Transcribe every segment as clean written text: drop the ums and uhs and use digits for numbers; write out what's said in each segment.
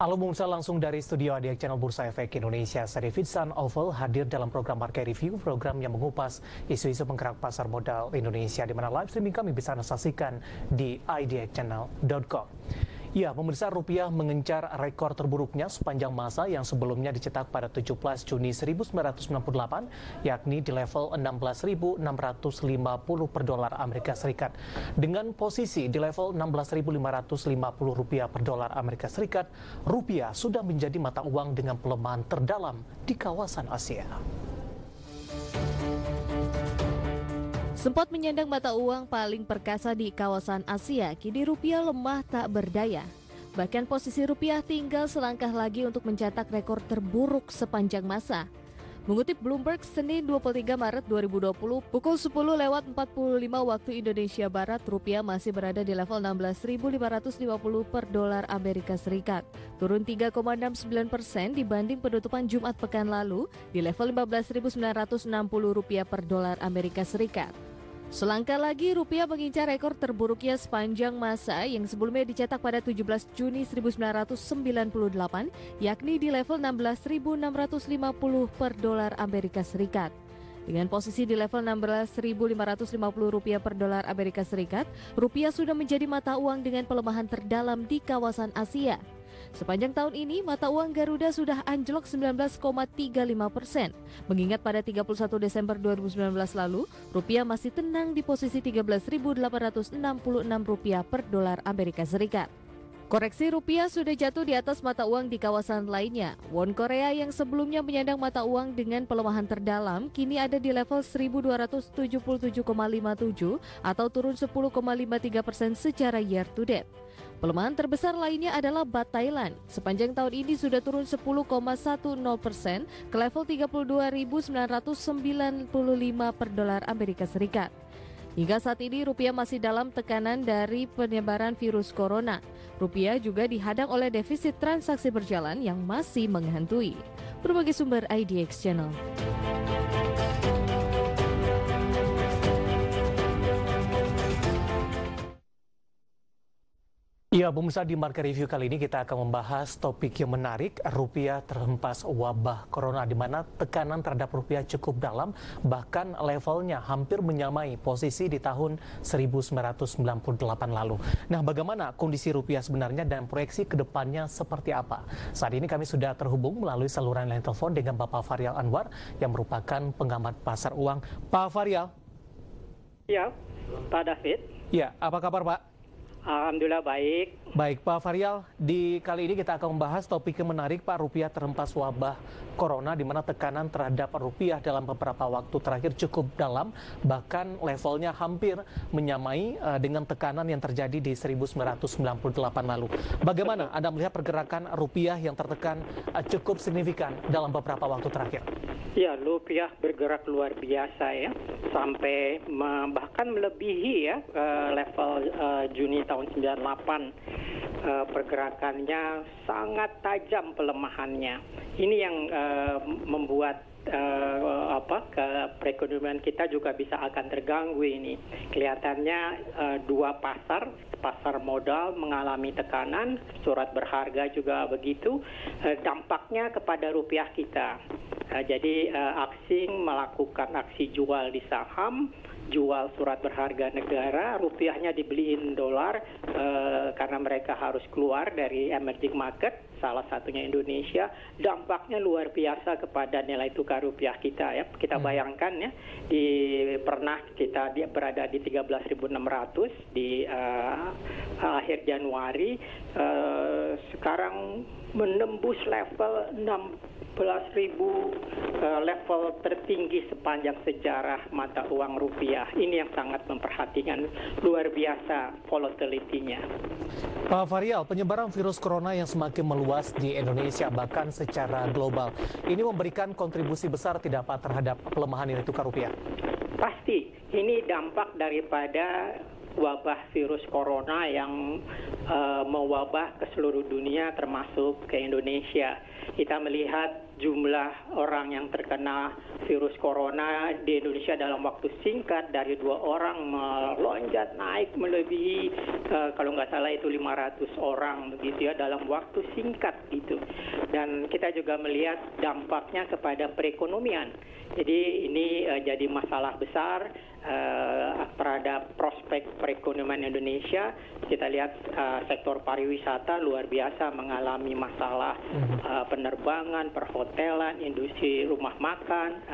Halo pemirsa, langsung dari studio ADX Channel Bursa Efek Indonesia. Saya David San Oval hadir dalam program Market Review, program yang mengupas isu-isu penggerak pasar modal Indonesia, di mana live streaming kami bisa Anda saksikan di idxchannel.com. Ya, pemirsa, rupiah mengencar rekor terburuknya sepanjang masa yang sebelumnya dicetak pada 17 Juni 1998, yakni di level 16.650 per dolar Amerika Serikat. Dengan posisi di level 16.550 rupiah per dolar Amerika Serikat, rupiah sudah menjadi mata uang dengan pelemahan terdalam di kawasan Asia. Sempat menyandang mata uang paling perkasa di kawasan Asia, kini rupiah lemah tak berdaya. Bahkan posisi rupiah tinggal selangkah lagi untuk mencetak rekor terburuk sepanjang masa. Mengutip Bloomberg, Senin 23 Maret 2020, pukul 10.45 waktu Indonesia Barat, rupiah masih berada di level 16.550 per dolar Amerika Serikat. Turun 3,69% dibanding penutupan Jumat pekan lalu di level 15.960 rupiah per dolar Amerika Serikat. Selangkah lagi rupiah mengincar rekor terburuknya sepanjang masa yang sebelumnya dicetak pada 17 Juni 1998, yakni di level 16.650 per dolar Amerika Serikat. Dengan posisi di level 16.550 rupiah per dolar Amerika Serikat, rupiah sudah menjadi mata uang dengan pelemahan terdalam di kawasan Asia. Sepanjang tahun ini, mata uang Garuda sudah anjlok 19,35%. Mengingat pada 31 Desember 2019 lalu, rupiah masih tenang di posisi 13.866 rupiah per dolar Amerika Serikat. Koreksi rupiah sudah jatuh di atas mata uang di kawasan lainnya. Won Korea yang sebelumnya menyandang mata uang dengan pelemahan terdalam, kini ada di level 1.277,57 atau turun 10,53% secara year to date. Pelemahan terbesar lainnya adalah Baht Thailand. Sepanjang tahun ini sudah turun 10,10% ke level 32.995 per dolar Amerika Serikat. Hingga saat ini rupiah masih dalam tekanan dari penyebaran virus corona. Rupiah juga dihadang oleh defisit transaksi berjalan yang masih menghantui. Berbagai sumber IDX Channel. Ya, pemirsa, di Market Review kali ini kita akan membahas topik yang menarik, rupiah terhempas wabah corona, di mana tekanan terhadap rupiah cukup dalam, bahkan levelnya hampir menyamai posisi di tahun 1998 lalu. Nah, bagaimana kondisi rupiah sebenarnya dan proyeksi ke depannya seperti apa? Saat ini kami sudah terhubung melalui saluran line telepon dengan Bapak Faryal Anwar yang merupakan pengamat pasar uang. Pak Faryal. Ya, Pak David. Ya, apa kabar Pak? Alhamdulillah baik. Baik, Pak Faryal, di kali ini kita akan membahas topik yang menarik, Pak, rupiah terhempas wabah corona, di mana tekanan terhadap rupiah dalam beberapa waktu terakhir cukup dalam, bahkan levelnya hampir menyamai dengan tekanan yang terjadi di 1998 lalu. Bagaimana Anda melihat pergerakan rupiah yang tertekan cukup signifikan dalam beberapa waktu terakhir? Ya, rupiah bergerak luar biasa ya, sampai bahkan melebihi ya level Juni tahun 98. Pergerakannya sangat tajam pelemahannya. Ini yang membuat perekonomian kita juga bisa akan terganggu ini. Kelihatannya dua pasar modal mengalami tekanan, surat berharga juga begitu. Dampaknya kepada rupiah kita. Jadi asing melakukan aksi jual di saham, jual surat berharga negara, rupiahnya dibeliin dolar karena mereka harus keluar dari emerging market, salah satunya Indonesia. Dampaknya luar biasa kepada nilai tukar rupiah kita ya. Kita bayangkan ya, pernah kita berada di 13.600 di akhir Januari, sekarang menembus level 16.000, level tertinggi sepanjang sejarah mata uang rupiah. Ini yang sangat memperhatikan, luar biasa volatility-nya. Pak Faryal, penyebaran virus corona yang semakin meluas di Indonesia bahkan secara global, ini memberikan kontribusi besar tidak Pak terhadap pelemahan nilai tukar rupiah? Pasti, ini dampak daripada wabah virus corona yang mewabah ke seluruh dunia termasuk ke Indonesia. Kita melihat jumlah orang yang terkena virus corona di Indonesia dalam waktu singkat dari 2 orang melonjak naik melebihi kalau nggak salah itu 500 orang begitu ya dalam waktu singkat itu. Dan kita juga melihat dampaknya kepada perekonomian. Jadi ini jadi masalah besar terhadap prospek perekonomian Indonesia. Kita lihat sektor pariwisata luar biasa mengalami masalah, penerbangan, perhotelan, industri rumah makan,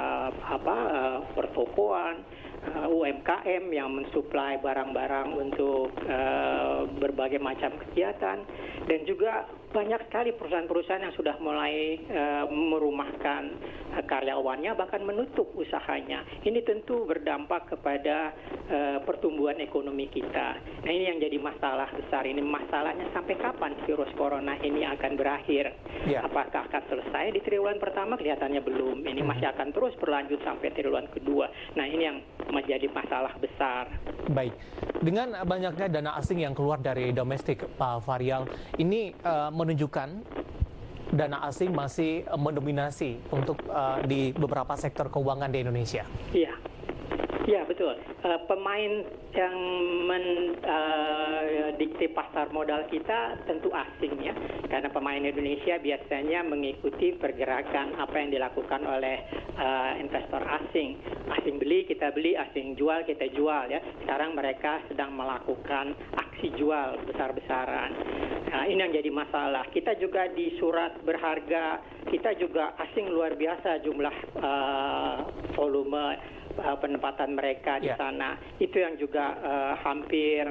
pertokoan, UMKM yang mensuplai barang-barang untuk berbagai macam kegiatan, dan juga banyak sekali perusahaan-perusahaan yang sudah mulai merumahkan karyawannya, bahkan menutup usahanya. Ini tentu berdampak kepada pertumbuhan ekonomi kita. Nah, ini yang jadi masalah besar. Ini masalahnya sampai kapan virus corona ini akan berakhir? Ya. Apakah akan selesai di triwulan pertama? Kelihatannya belum. Ini masih akan terus berlanjut sampai triwulan kedua. Nah, ini yang menjadi masalah besar. Baik, dengan banyaknya dana asing yang keluar dari domestik, Pak Fahrial, ini menunjukkan dana asing masih mendominasi untuk di beberapa sektor keuangan di Indonesia. Iya. Ya, betul. Pemain yang mendikte pasar modal kita tentu asing ya, karena pemain Indonesia biasanya mengikuti pergerakan apa yang dilakukan oleh investor asing. Asing beli, kita beli, asing jual, kita jual ya. Sekarang mereka sedang melakukan aksi jual besar-besaran. Nah, ini yang jadi masalah. Kita juga di surat berharga, kita juga asing luar biasa jumlah volume penempatan mereka di sana. Itu yang juga hampir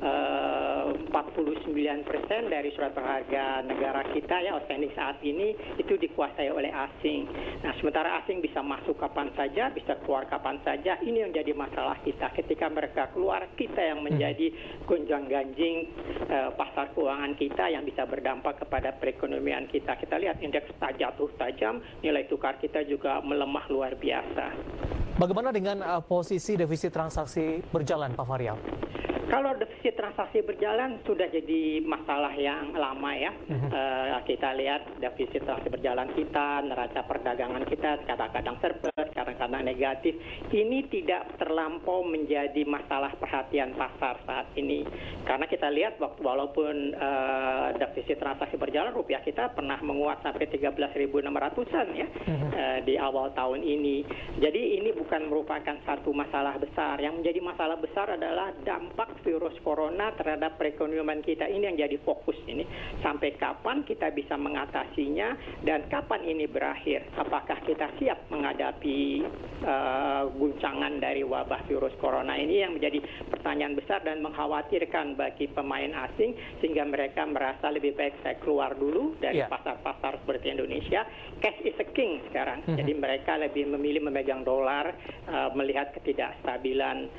49% dari surat berharga negara kita ya outstanding saat ini itu dikuasai oleh asing. Nah, sementara asing bisa masuk kapan saja, bisa keluar kapan saja. Ini yang jadi masalah kita. Ketika mereka keluar, kita yang menjadi gonjang-ganjing pasar keuangan kita yang bisa berdampak kepada perekonomian kita. Kita lihat indeks jatuh tajam, nilai tukar kita juga melemah luar biasa. Bagaimana dengan posisi defisit transaksi berjalan, Pak Fahrial? Kalau defisit transaksi berjalan sudah jadi masalah yang lama ya. Kita lihat defisit transaksi berjalan kita, neraca perdagangan kita kadang-kadang surplus, kadang-kadang negatif. Ini tidak terlampau menjadi masalah perhatian pasar saat ini. Karena kita lihat walaupun defisit transaksi berjalan, rupiah kita pernah menguat sampai 13.600-an ya di awal tahun ini. Jadi ini bukan merupakan satu masalah besar. Yang menjadi masalah besar adalah dampak virus corona terhadap perekonomian kita. Ini yang jadi fokus ini. Sampai kapan kita bisa mengatasinya dan kapan ini berakhir? Apakah kita siap menghadapi guncangan dari wabah virus corona ini yang menjadi pertanyaan besar dan mengkhawatirkan bagi pemain asing sehingga mereka merasa lebih baik saya keluar dulu dari pasar-pasar seperti Indonesia. Cash is a king sekarang. Jadi mereka lebih memilih memegang dolar, melihat ketidakstabilan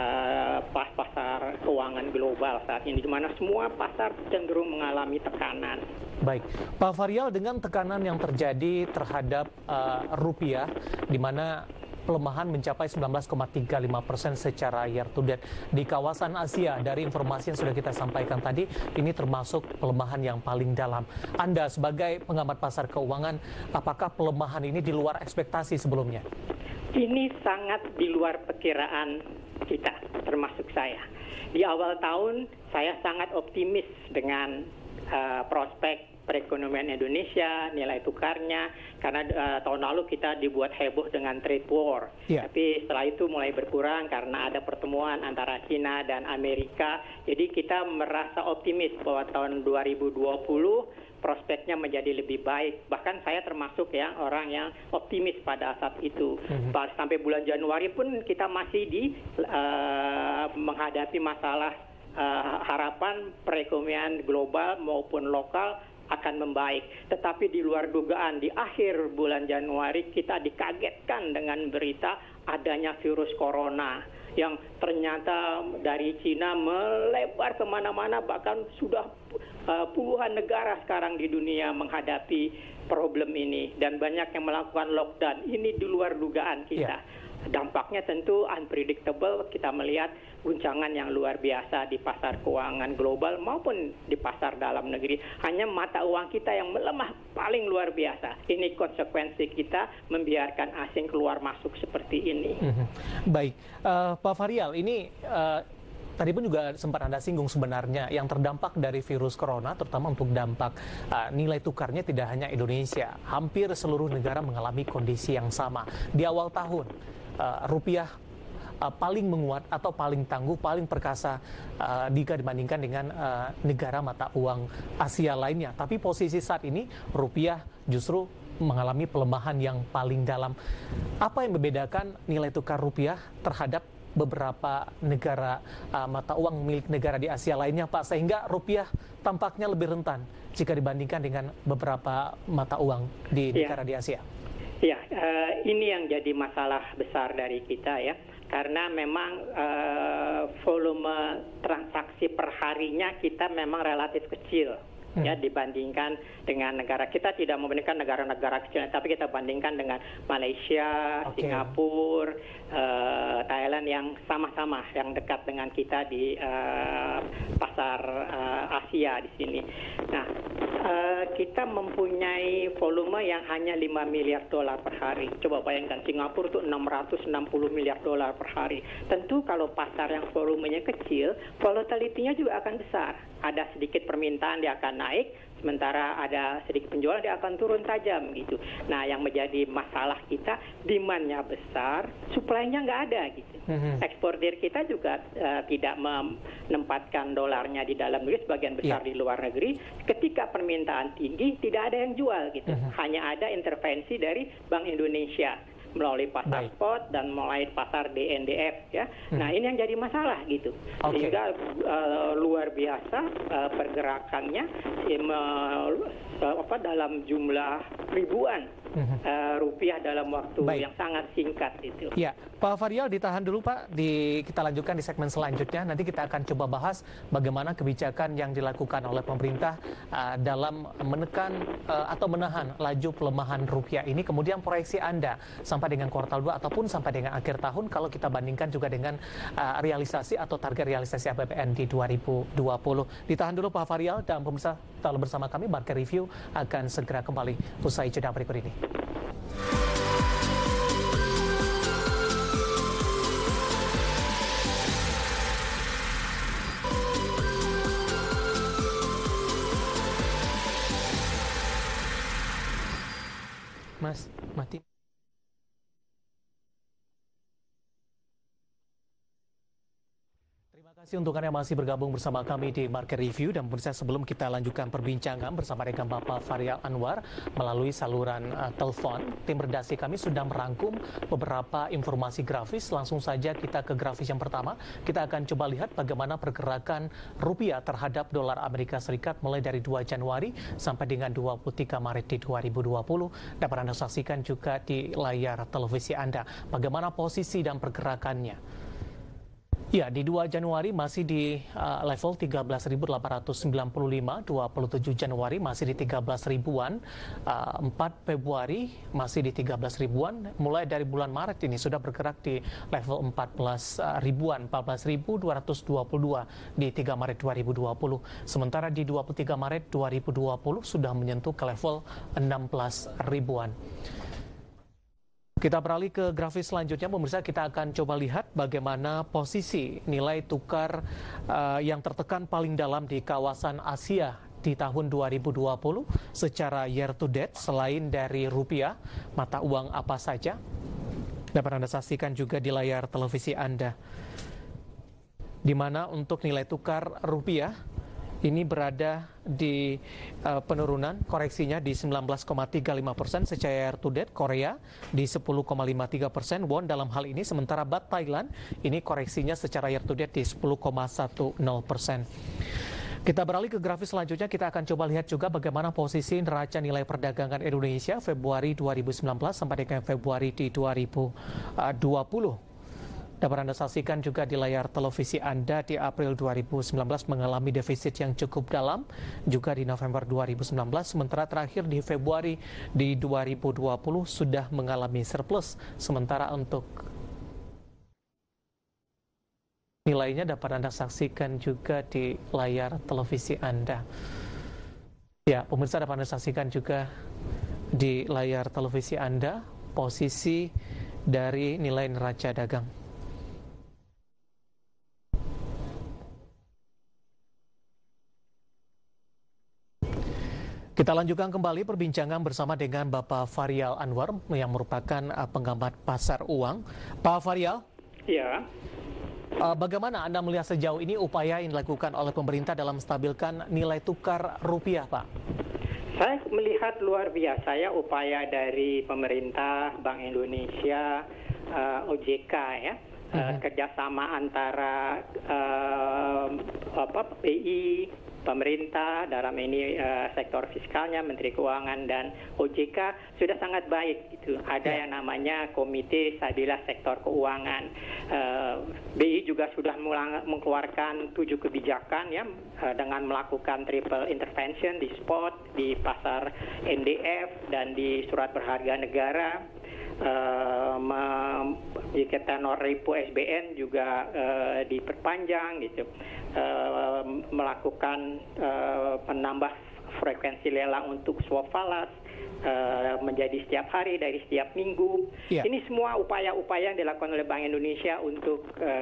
pasar keuangan global saat ini, di mana semua pasar cenderung mengalami tekanan. Baik, Pak Fahrial, dengan tekanan yang terjadi terhadap rupiah, di mana pelemahan mencapai 19,35% secara year to date di kawasan Asia, dari informasi yang sudah kita sampaikan tadi, ini termasuk pelemahan yang paling dalam. Anda sebagai pengamat pasar keuangan, apakah pelemahan ini di luar ekspektasi sebelumnya? Ini sangat di luar perkiraan kita, termasuk saya. Di awal tahun, saya sangat optimis dengan prospek perekonomian Indonesia, nilai tukarnya, karena tahun lalu kita dibuat heboh dengan trade war. Tapi setelah itu mulai berkurang karena ada pertemuan antara China dan Amerika. Jadi kita merasa optimis bahwa tahun 2020 prospeknya menjadi lebih baik. Bahkan saya termasuk ya orang yang optimis pada saat itu. Sampai bulan Januari pun kita masih menghadapi masalah harapan perekonomian global maupun lokal akan membaik. Tetapi di luar dugaan, di akhir bulan Januari kita dikagetkan dengan berita adanya virus corona yang ternyata dari Cina melebar kemana-mana, bahkan sudah puluhan negara sekarang di dunia menghadapi problem ini dan banyak yang melakukan lockdown. Ini di luar dugaan kita. dampaknya tentu unpredictable. Kita melihat guncangan yang luar biasa di pasar keuangan global maupun di pasar dalam negeri. Hanya mata uang kita yang melemah paling luar biasa. Ini konsekuensi kita membiarkan asing keluar masuk seperti ini. Baik, Pak Fahrial, ini tadi pun juga sempat Anda singgung sebenarnya yang terdampak dari virus corona, terutama untuk dampak nilai tukarnya tidak hanya Indonesia, hampir seluruh negara mengalami kondisi yang sama. Di awal tahun, rupiah paling menguat atau paling tangguh, paling perkasa jika dibandingkan dengan negara mata uang Asia lainnya. Tapi posisi saat ini rupiah justru mengalami pelemahan yang paling dalam. Apa yang membedakan nilai tukar rupiah terhadap beberapa negara mata uang milik negara di Asia lainnya, Pak, sehingga rupiah tampaknya lebih rentan jika dibandingkan dengan beberapa mata uang di negara di Asia? Ya, ini yang jadi masalah besar dari kita ya, karena memang volume transaksi perharinya kita memang relatif kecil. Ya, dibandingkan dengan negara, kita tidak membandingkan negara-negara kecil, tapi kita bandingkan dengan Malaysia, Singapura, Thailand yang sama-sama yang dekat dengan kita di pasar Asia di sini. Nah, kita mempunyai volume yang hanya 5 miliar dolar per hari. Coba bayangkan, Singapura itu 660 miliar dolar per hari. Tentu kalau pasar yang volumenya kecil, volatility-nya juga akan besar. Ada sedikit permintaan dia akan naik, sementara ada sedikit penjualan dia akan turun tajam gitu. Nah, yang menjadi masalah kita, demand-nya besar, supply-nya nggak ada gitu. Eksportir kita juga tidak menempatkan dolarnya di dalam negeri, sebagian besar di luar negeri. Ketika permintaan tinggi, tidak ada yang jual gitu. Hanya ada intervensi dari Bank Indonesia melalui pasar spot dan melalui pasar DNDF ya. Nah, ini yang jadi masalah gitu. Sehingga luar biasa pergerakannya dalam jumlah ribuan rupiah dalam waktu yang sangat singkat itu. Ya, Pak Fahrial ditahan dulu Pak, kita lanjutkan di segmen selanjutnya. Nanti kita akan coba bahas bagaimana kebijakan yang dilakukan oleh pemerintah dalam menekan atau menahan laju pelemahan rupiah ini, kemudian proyeksi Anda sampai dengan kuartal 2 ataupun sampai dengan akhir tahun kalau kita bandingkan juga dengan realisasi atau target realisasi APBN di 2020. Ditahan dulu Pak Fahrial, dan pemirsa tetaplah bersama kami. Market Review akan segera kembali usai jeda berikut ini. Mas, mati. Terima kasih untuk Anda yang masih bergabung bersama kami di Market Review. Dan pemirsa, sebelum kita lanjutkan perbincangan bersama dengan Bapak Fahrial Anwar melalui saluran telepon, tim redaksi kami sudah merangkum beberapa informasi grafis. Langsung saja kita ke grafis yang pertama. Kita akan coba lihat bagaimana pergerakan rupiah terhadap dolar Amerika Serikat mulai dari 2 Januari sampai dengan 23 Maret di 2020. Dapat Anda saksikan juga di layar televisi Anda bagaimana posisi dan pergerakannya. Ya, di 2 Januari masih di level 13.895, 27 Januari masih di 13 ribuan, 4 Februari masih di 13 ribuan, mulai dari bulan Maret ini sudah bergerak di level 14 ribuan, 14.222 di 3 Maret 2020. Sementara di 23 Maret 2020 sudah menyentuh ke level 16 ribuan. Kita beralih ke grafis selanjutnya, pemirsa. Kita akan coba lihat bagaimana posisi nilai tukar yang tertekan paling dalam di kawasan Asia di tahun 2020 secara year to date. Selain dari rupiah, mata uang apa saja? Dapat Anda saksikan juga di layar televisi Anda, di mana untuk nilai tukar rupiah ini berada di penurunan, koreksinya di 19,35% secara year to date. Korea di 10,53%, won dalam hal ini, sementara baht Thailand ini koreksinya secara year to date di 10,10%. Kita beralih ke grafis selanjutnya. Kita akan coba lihat juga bagaimana posisi neraca nilai perdagangan Indonesia Februari 2019 sampai dengan Februari di 2020. Dapat Anda saksikan juga di layar televisi Anda, di April 2019 mengalami defisit yang cukup dalam, juga di November 2019, sementara terakhir di Februari di 2020 sudah mengalami surplus. Sementara untuk Nilainya dapat Anda saksikan juga di layar televisi Anda. Ya, pemirsa dapat Anda saksikan juga di layar televisi Anda posisi dari nilai neraca dagang. Kita lanjutkan kembali perbincangan bersama dengan Bapak Faryal Anwar yang merupakan pengamat pasar uang. Pak Faryal? Ya. Bagaimana Anda melihat sejauh ini upaya yang dilakukan oleh pemerintah dalam menstabilkan nilai tukar rupiah, Pak? Saya melihat luar biasa ya upaya dari pemerintah, Bank Indonesia, OJK ya. Kerjasama antara BI, pemerintah dalam ini sektor fiskalnya, Menteri Keuangan dan OJK sudah sangat baik gitu. Ada yang namanya Komite Stabilitas Sektor Keuangan. BI juga sudah mengeluarkan 7 kebijakan ya dengan melakukan triple intervention di spot, di pasar NDF dan di surat berharga negara. Tenor repo SBN juga diperpanjang gitu, melakukan menambah frekuensi lelang untuk swap falas menjadi setiap hari dari setiap minggu. Ini semua upaya-upaya yang dilakukan oleh Bank Indonesia untuk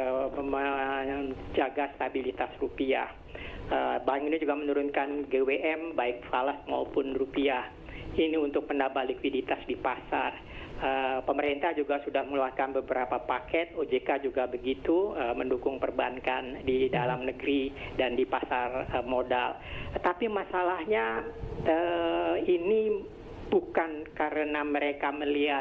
menjaga stabilitas rupiah. Bank ini juga menurunkan GWM baik falas maupun rupiah. Ini untuk menambah likuiditas di pasar. Pemerintah juga sudah mengeluarkan beberapa paket, OJK juga begitu, mendukung perbankan di dalam negeri dan di pasar modal. Tapi masalahnya ini bukan karena mereka melihat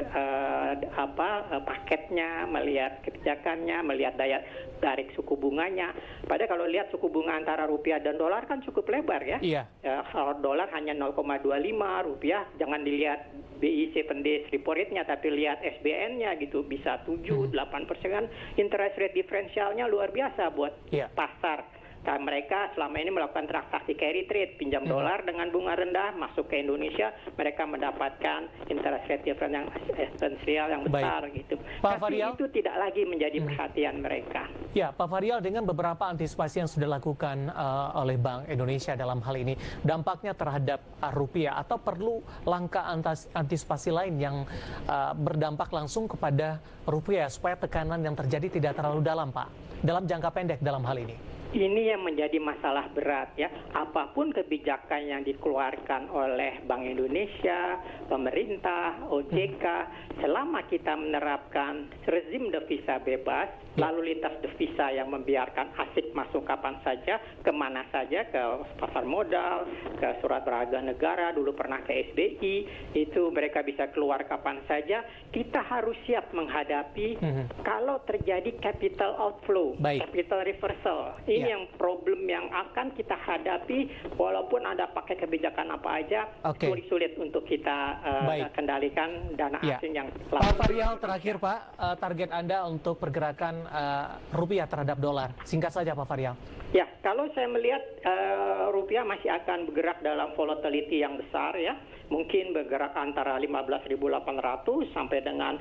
paketnya, melihat kebijakannya, melihat daya tarik suku bunganya. Padahal kalau lihat suku bunga antara rupiah dan dolar kan cukup lebar ya. Kalau dolar hanya 0,25, rupiah jangan dilihat BI 7-day repo rate-nya, tapi lihat SBN-nya gitu bisa 7-8%. Interest rate diferensialnya luar biasa buat pasar. Nah, mereka selama ini melakukan transaksi carry trade, pinjam dolar dengan bunga rendah, masuk ke Indonesia, mereka mendapatkan interest rate difference yang esensial yang besar gitu. Pak Tapi Faryal, itu tidak lagi menjadi perhatian mereka. Ya, Pak Faryal, dengan beberapa antisipasi yang sudah dilakukan oleh Bank Indonesia dalam hal ini, dampaknya terhadap rupiah atau perlu langkah antisipasi lain yang berdampak langsung kepada rupiah supaya tekanan yang terjadi tidak terlalu dalam, Pak, dalam jangka pendek dalam hal ini? Ini yang menjadi masalah berat ya. Apapun kebijakan yang dikeluarkan oleh Bank Indonesia, pemerintah, OJK, selama kita menerapkan rezim devisa bebas, lalu lintas devisa yang membiarkan asing masuk kapan saja, kemana saja, ke pasar modal, ke surat berharga negara, dulu pernah ke SBI, itu mereka bisa keluar kapan saja. Kita harus siap menghadapi kalau terjadi capital outflow, capital reversal. Ini yang problem yang akan kita hadapi walaupun ada pakai kebijakan apa aja, sulit untuk kita kendalikan dana asing yang Pak Faryal, terakhir Pak, target Anda untuk pergerakan rupiah terhadap dolar. Singkat saja Pak Faryal. Ya, kalau saya melihat rupiah masih akan bergerak dalam volatility yang besar ya. Mungkin bergerak antara 15.800 sampai dengan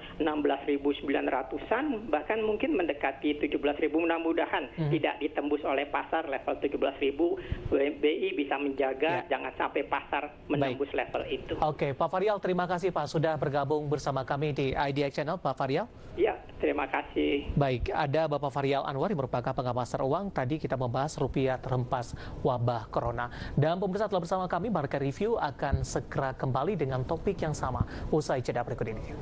16.900-an, bahkan mungkin mendekati 17.000. Mudah-mudahan tidak ditembus oleh pasar level 17.000. BI bisa menjaga jangan sampai pasar menembus level itu. Oke, Pak Faryal, terima kasih Pak sudah bergabung bersama kami di IDX Channel, Pak Faryal. Ya, terima kasih. Baik, ada Bapak Faryal Anwar yang merupakan pengamat pasar uang. Tadi kita membahas rupiah terhempas wabah corona. Dan pemirsa telah bersama kami, Market Review akan segera kembali dengan topik yang sama usai jeda berikut ini.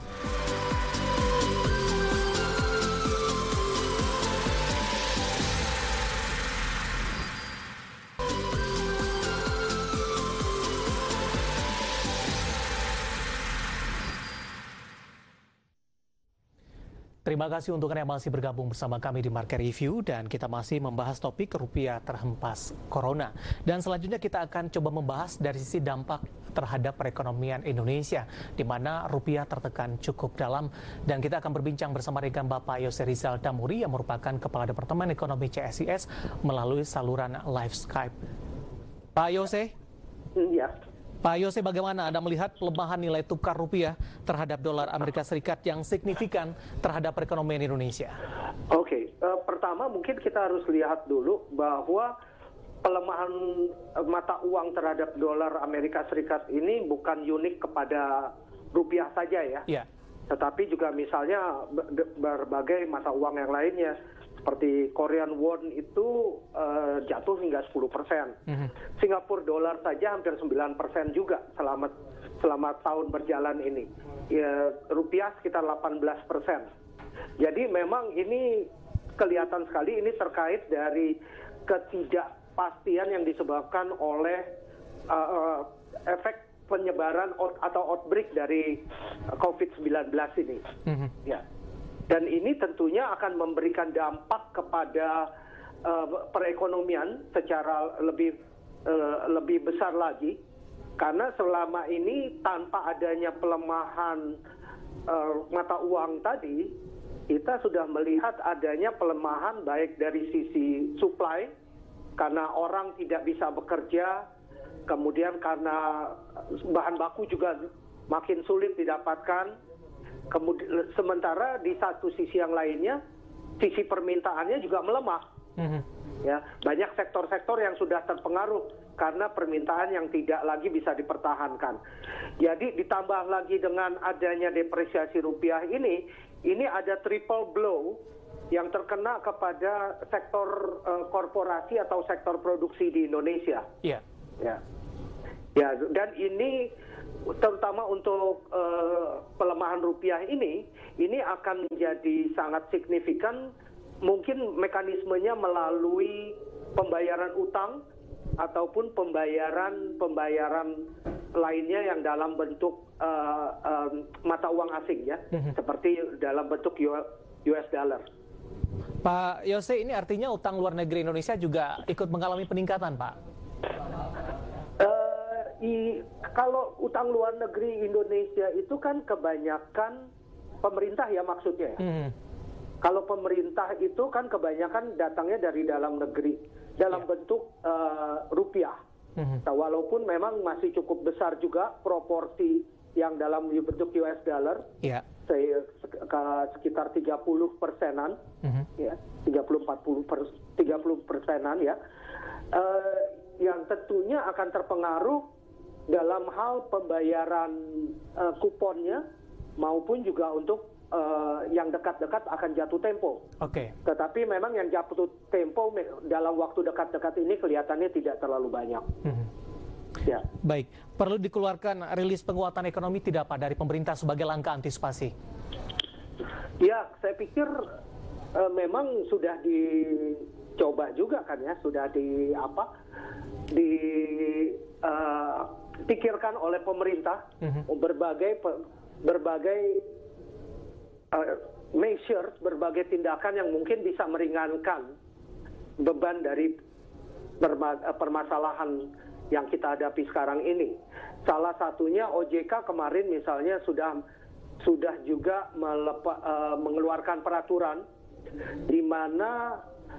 Terima kasih untuk Anda yang masih bergabung bersama kami di Market Review dan kita masih membahas topik rupiah terhempas corona. Dan selanjutnya kita akan coba membahas dari sisi dampak terhadap perekonomian Indonesia di mana rupiah tertekan cukup dalam dan kita akan berbincang bersama dengan Bapak Yose Rizal Damuri yang merupakan Kepala Departemen Ekonomi CSIS melalui saluran live Skype. Pak Yose? Iya. Pak Yose, bagaimana Anda melihat pelemahan nilai tukar rupiah terhadap dolar Amerika Serikat yang signifikan terhadap perekonomian Indonesia? Oke, pertama mungkin kita harus lihat dulu bahwa pelemahan mata uang terhadap dolar Amerika Serikat ini bukan unik kepada rupiah saja ya. Yeah. Tetapi juga misalnya berbagai mata uang yang lainnya. Seperti Korean won itu jatuh hingga 10%. Singapura dolar saja hampir 9% juga selama tahun berjalan ini. Ya, rupiah sekitar 18%. Jadi memang ini kelihatan sekali ini terkait dari ketidakpastian yang disebabkan oleh efek penyebaran atau outbreak dari COVID-19 ini. Ya. Dan ini tentunya akan memberikan dampak kepada perekonomian secara lebih besar lagi, karena selama ini tanpa adanya pelemahan mata uang tadi, kita sudah melihat adanya pelemahan baik dari sisi supply, karena orang tidak bisa bekerja, kemudian karena bahan baku juga makin sulit didapatkan. Kemudian sementara di satu sisi yang lainnya, sisi permintaannya juga melemah. Ya, banyak sektor-sektor yang sudah terpengaruh karena permintaan yang tidak lagi bisa dipertahankan. Jadi ditambah lagi dengan adanya depresiasi rupiah ini ada triple blow yang terkena kepada sektor korporasi atau sektor produksi di Indonesia. Iya. Ya, dan ini terutama untuk pelemahan rupiah ini akan menjadi sangat signifikan. Mungkin mekanismenya melalui pembayaran utang ataupun pembayaran lainnya yang dalam bentuk mata uang asing ya, seperti dalam bentuk US dollar. Pak Yose, ini artinya utang luar negeri Indonesia juga ikut mengalami peningkatan, Pak? Kalau utang luar negeri Indonesia itu kan kebanyakan pemerintah ya maksudnya ya. Kalau pemerintah itu kan kebanyakan datangnya dari dalam negeri, dalam bentuk rupiah. Walaupun memang masih cukup besar juga proporsi yang dalam bentuk US dollar, sekitar 30%-an, ya, 30-40%-an ya, yang tentunya akan terpengaruh dalam hal pembayaran kuponnya maupun juga untuk yang dekat-dekat akan jatuh tempo. Oke. Tetapi memang yang jatuh tempo dalam waktu dekat-dekat ini kelihatannya tidak terlalu banyak. Ya. Baik, perlu dikeluarkan rilis penguatan ekonomi tidak Pak dari pemerintah sebagai langkah antisipasi? Ya, saya pikir memang sudah dicoba juga kan ya, sudah dipikirkan oleh pemerintah berbagai measures, berbagai tindakan yang mungkin bisa meringankan beban dari permasalahan yang kita hadapi sekarang ini. Salah satunya OJK kemarin misalnya sudah juga mengeluarkan peraturan di mana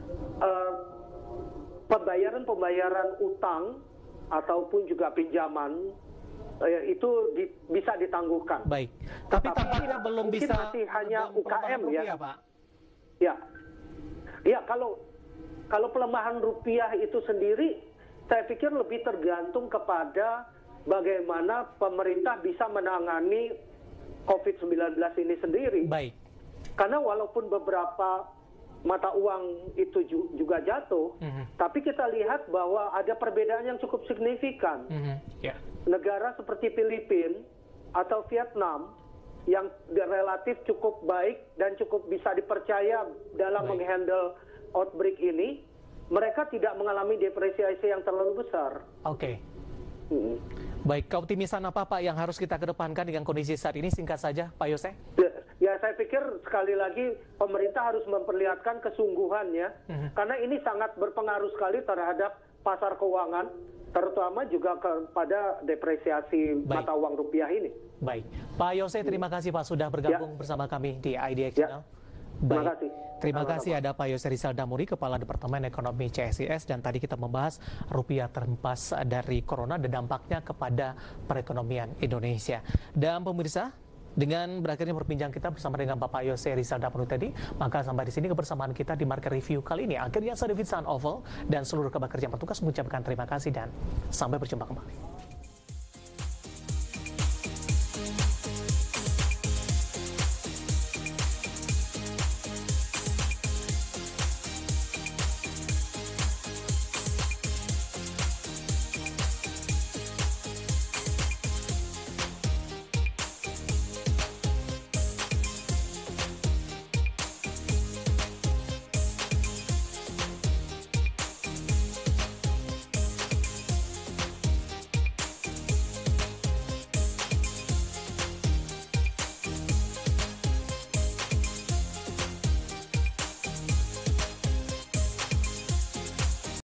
pembayaran utang ataupun juga pinjaman itu bisa ditangguhkan. Baik. Tapi tampaknya belum bisa masih hanya UKM ya. Pak. Ya. Ya, kalau pelemahan rupiah itu sendiri saya pikir lebih tergantung kepada bagaimana pemerintah bisa menangani COVID-19 ini sendiri. Baik. Karena walaupun beberapa mata uang itu juga jatuh, tapi kita lihat bahwa ada perbedaan yang cukup signifikan. Negara seperti Filipina atau Vietnam yang relatif cukup baik dan cukup bisa dipercaya dalam menghandle outbreak ini, mereka tidak mengalami depresiasi yang terlalu besar. Oke. Baik, keoptimisan apa Pak yang harus kita kedepankan dengan kondisi saat ini, singkat saja Pak Yose? Ya, saya pikir sekali lagi pemerintah harus memperlihatkan kesungguhannya, karena ini sangat berpengaruh sekali terhadap pasar keuangan, terutama juga kepada depresiasi mata uang rupiah ini. Baik, Pak Yose terima kasih Pak sudah bergabung bersama kami di IDX Channel. Terima kasih. Terima kasih ada Pak Yose Rizal Damuri, Kepala Departemen Ekonomi CSIS, dan tadi kita membahas rupiah terhempas dari corona dan dampaknya kepada perekonomian Indonesia. Dan pemirsa, dengan berakhirnya perbincangan kita bersama dengan Bapak Yose Rizal Damuri tadi, maka sampai di sini kebersamaan kita di Market Review kali ini. Akhirnya saya David San Oval dan seluruh kerja yang bertugas mengucapkan terima kasih dan sampai berjumpa kembali.